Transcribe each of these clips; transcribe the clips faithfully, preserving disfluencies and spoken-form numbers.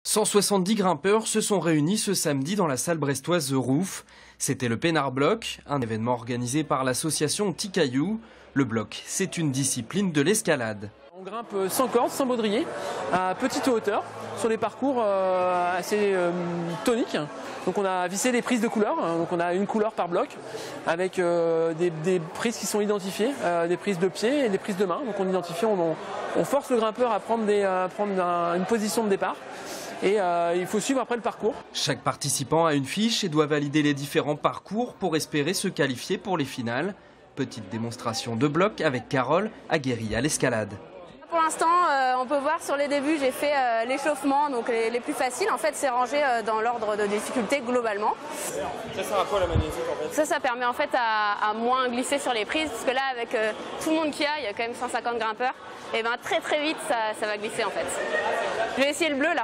cent soixante-dix grimpeurs se sont réunis ce samedi dans la salle brestoise The Roof. C'était le Pénard Block, un événement organisé par l'association Petit Caillou. Le bloc, c'est une discipline de l'escalade. On grimpe sans corde, sans baudrier, à petite hauteur, sur des parcours euh, assez euh, toniques. Donc on a vissé des prises de couleurs, donc on a une couleur par bloc, avec euh, des, des prises qui sont identifiées, euh, des prises de pied et des prises de main. Donc on identifie, on, on force le grimpeur à prendre, des, à prendre un, une position de départ. Et euh, il faut suivre après le parcours. Chaque participant a une fiche et doit valider les différents parcours pour espérer se qualifier pour les finales. Petite démonstration de bloc avec Carole, aguerrie à l'escalade. Pour l'instant, euh, on peut voir sur les débuts, j'ai fait euh, l'échauffement, donc les, les plus faciles. En fait, c'est rangé euh, dans l'ordre de difficulté globalement. Ça sert à quoi la magnétique en fait? Ça, ça permet en fait à, à moins glisser sur les prises, parce que là, avec euh, tout le monde qu'il y a, il y a quand même cent cinquante grimpeurs, et ben très très vite, ça, ça va glisser en fait. Je vais essayer le bleu là.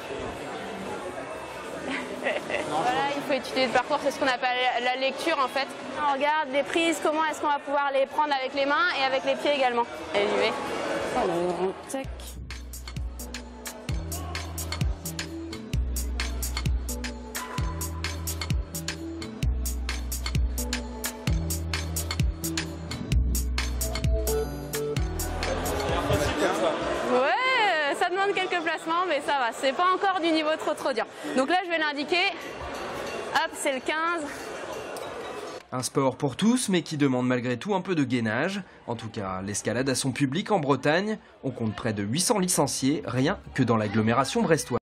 Voilà, il faut étudier le parcours, c'est ce qu'on appelle la lecture en fait. On regarde les prises, comment est-ce qu'on va pouvoir les prendre avec les mains et avec les pieds également. Et j'y vais. Alors, tac. Ouais, ça demande quelques placements, mais ça va, c'est pas encore du niveau trop trop dur. Donc là, je vais l'indiquer. Hop, c'est le quinze. Un sport pour tous, mais qui demande malgré tout un peu de gainage. En tout cas, l'escalade a son public en Bretagne. On compte près de huit cents licenciés, rien que dans l'agglomération brestoise.